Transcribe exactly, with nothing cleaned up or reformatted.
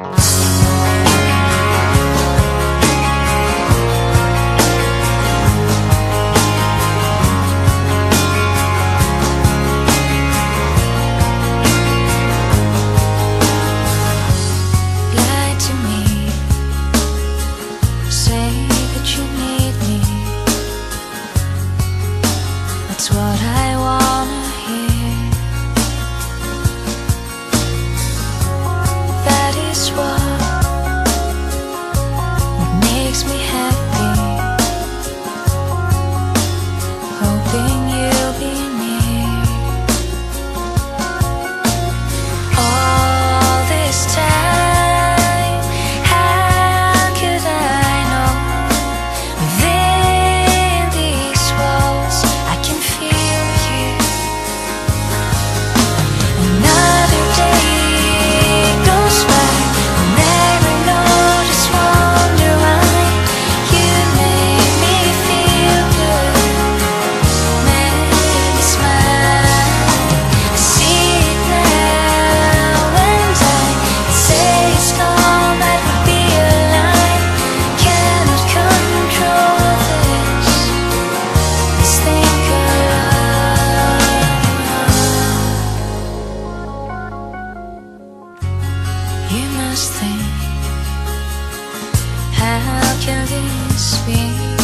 It's what I wanna hear. That is what, what makes me happy. Hoping you'll be near. All this time, how could I know? Within these walls I can feel you. Another day goes by, I'll never know, just wonder why. You make me feel good, make me smile. I see it now and I say it's gone, that would be a lie. Cannot control this, this thing called love. You must think, how can this be?